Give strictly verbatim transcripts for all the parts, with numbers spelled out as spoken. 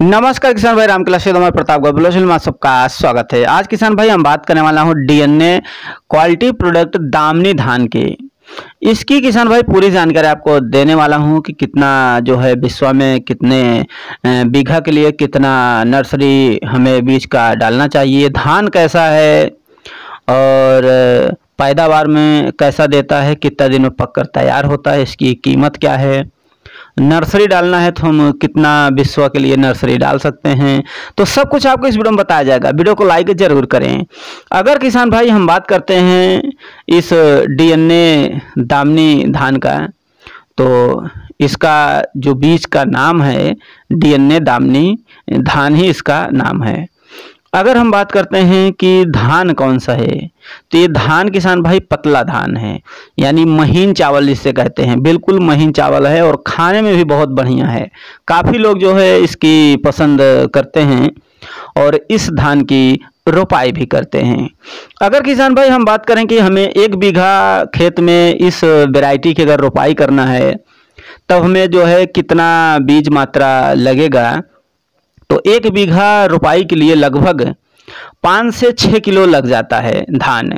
नमस्कार किसान भाई, रामकला से हमारे प्रतापगढ़ ब्लॉग में सबका स्वागत है। आज किसान भाई हम बात करने वाला हूँ डीएनए क्वालिटी प्रोडक्ट दामनी धान की। इसकी किसान भाई पूरी जानकारी आपको देने वाला हूँ कि कितना जो है विश्व में कितने बीघा के लिए कितना नर्सरी हमें बीज का डालना चाहिए, धान कैसा है और पैदावार में कैसा देता है, कितना दिन में पककर तैयार होता है, इसकी कीमत क्या है, नर्सरी डालना है तो हम कितना विश्व के लिए नर्सरी डाल सकते हैं, तो सब कुछ आपको इस वीडियो में बताया जाएगा। वीडियो को लाइक जरूर करें। अगर किसान भाई हम बात करते हैं इस डीएनए दामनी धान का, तो इसका जो बीज का नाम है डीएनए दामनी धान ही इसका नाम है। अगर हम बात करते हैं कि धान कौन सा है, तो ये धान किसान भाई पतला धान है, यानी महीन चावल जिसे कहते हैं, बिल्कुल महीन चावल है और खाने में भी बहुत बढ़िया है। काफ़ी लोग जो है इसकी पसंद करते हैं और इस धान की रोपाई भी करते हैं। अगर किसान भाई हम बात करें कि हमें एक बीघा खेत में इस वैरायटी की अगर रोपाई करना है तब हमें जो है कितना बीज मात्रा लगेगा, तो एक बीघा रोपाई के लिए लगभग पाँच से छः किलो लग जाता है धान।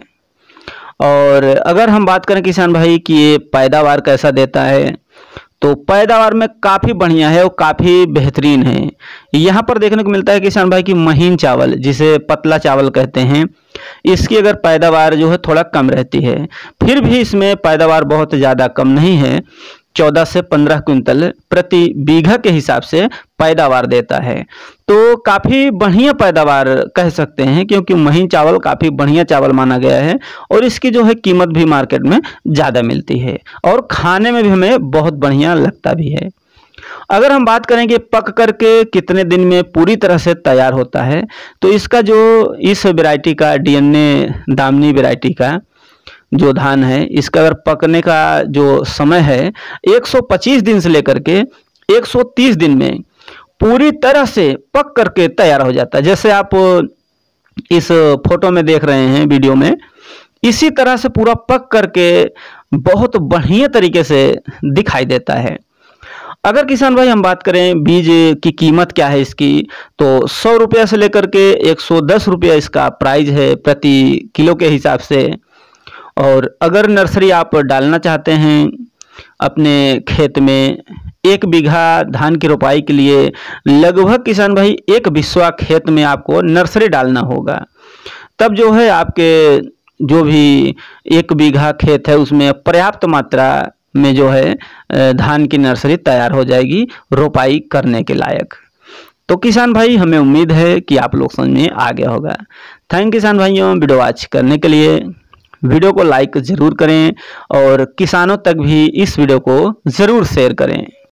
और अगर हम बात करें किसान भाई कि ये पैदावार कैसा देता है, तो पैदावार में काफ़ी बढ़िया है और काफ़ी बेहतरीन है। यहाँ पर देखने को मिलता है किसान भाई कि महीन चावल जिसे पतला चावल कहते हैं, इसकी अगर पैदावार जो है थोड़ा कम रहती है, फिर भी इसमें पैदावार बहुत ज़्यादा कम नहीं है, चौदह से पंद्रह क्विंटल प्रति बीघा के हिसाब से पैदावार देता है। तो काफ़ी बढ़िया पैदावार कह सकते हैं, क्योंकि महीन चावल काफ़ी बढ़िया चावल माना गया है और इसकी जो है कीमत भी मार्केट में ज़्यादा मिलती है और खाने में भी हमें बहुत बढ़िया लगता भी है। अगर हम बात करें कि पक करके कितने दिन में पूरी तरह से तैयार होता है, तो इसका जो इस वैरायटी का डीएनए दामनी वैरायटी का जो धान है, इसका अगर पकने का जो समय है एक सौ पच्चीस दिन से लेकर के एक सौ तीस दिन में पूरी तरह से पक करके तैयार हो जाता है। जैसे आप इस फोटो में देख रहे हैं वीडियो में, इसी तरह से पूरा पक करके बहुत बढ़िया तरीके से दिखाई देता है। अगर किसान भाई हम बात करें बीज की कीमत क्या है इसकी, तो सौ रुपया से लेकर के एक सौ दस रुपया इसका प्राइस है प्रति किलो के हिसाब से। और अगर नर्सरी आप डालना चाहते हैं अपने खेत में, एक बीघा धान की रोपाई के लिए लगभग किसान भाई एक बिस्वा खेत में आपको नर्सरी डालना होगा, तब जो है आपके जो भी एक बीघा खेत है उसमें पर्याप्त मात्रा में जो है धान की नर्सरी तैयार हो जाएगी रोपाई करने के लायक। तो किसान भाई हमें उम्मीद है कि आप लोग समझ में आ गया होगा। थैंक किसान भाइयों वीडियो वॉच करने के लिए। वीडियो को लाइक ज़रूर करें और किसानों तक भी इस वीडियो को ज़रूर शेयर करें।